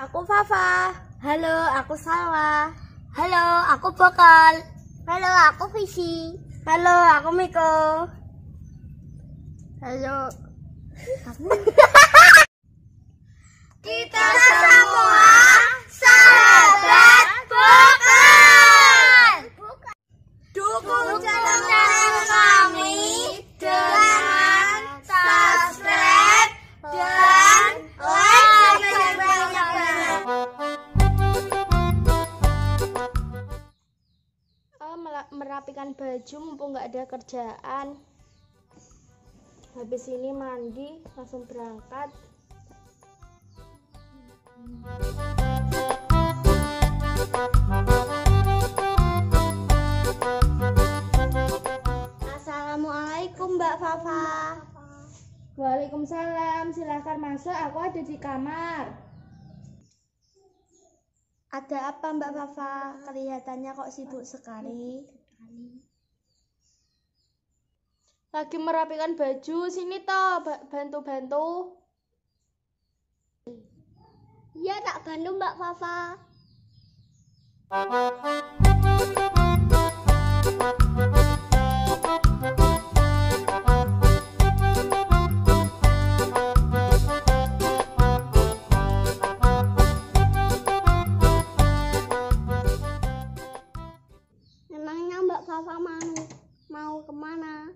aku Fafa. Halo, aku Salwa. Halo, aku Bakal. Halo, aku Visi. Halo, aku Miko. Halo. Kita semua sahabat Bakal. Dukung channel kami dengan subscribe dan like sebanyak-banyak. Merapikan baju mumpung nggak ada kerjaan. Habis ini mandi langsung berangkat. Assalamualaikum Mbak Fafa. Waalaikumsalam, silahkan masuk, aku ada di kamar. Ada apa Mbak Fafa? Kelihatannya kok sibuk sekali. Lagi merapikan baju, sini toh, bantu-bantu. Iya, tak bantu Mbak Fafa. Memangnya Mbak Fafa mau kemana?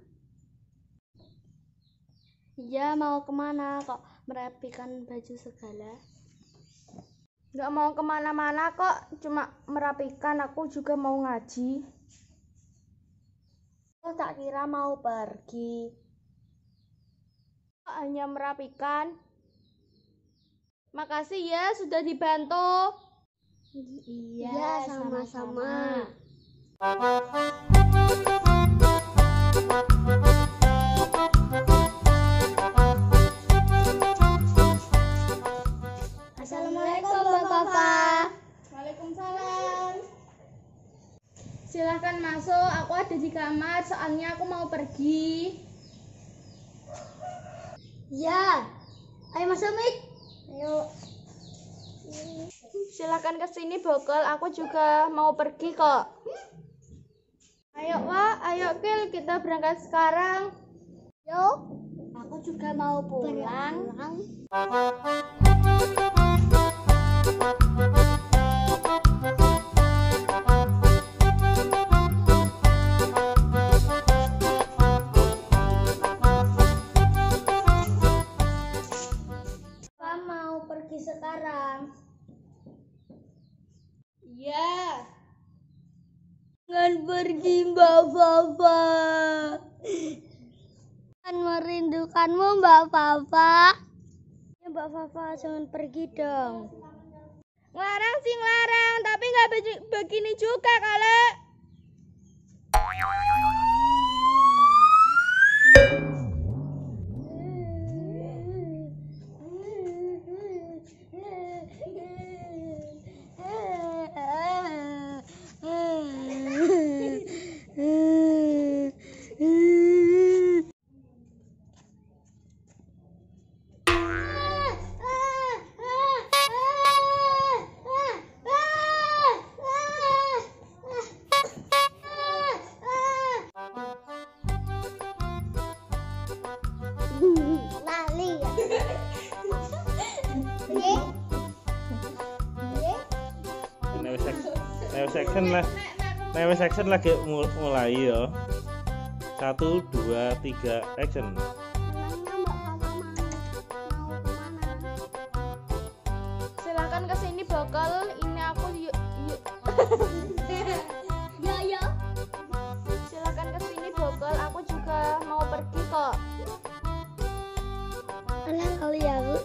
Iya, mau kemana kok merapikan baju segala? Nggak mau kemana-mana kok, cuma merapikan, aku juga mau ngaji. Oh, tak kira mau pergi. Hanya merapikan. Makasih ya sudah dibantu. Iya, sama-sama. Assalamualaikum Mbak Fafa. Waalaikumsalam. Silahkan masuk, aku ada di kamar, soalnya aku mau pergi. Ya, ayo masuk Mik. Ayo. Silahkan kesini Bokol, aku juga mau pergi kok. Ayo Wak, ayo Kil, kita berangkat sekarang. Yuk, aku juga mau pulang. Papa mau pergi sekarang. Iya. Jangan pergi Mbak Fafa. Kan merindukanmu Mbak Fafa. Ya Mbak Fafa, jangan pergi dong. Ngelarang sih ngelarang, tapi nggak begini juga kali. Lali ya. Newe section lagi mulai ya. 1, 2, 3 action. Silahkan kesini Bokol, ini aku yuk. Ya. Silahkan kesini Bokol, aku juga mau pergi kok. Anak kali ya Bu.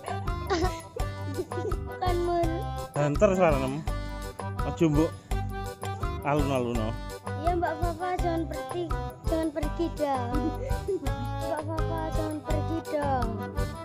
Kan mun. Banter sarana. Aja mbok alun-alun. Iya Mbak Fafa, jangan pergi dong. Mbak Fafa, jangan pergi dong.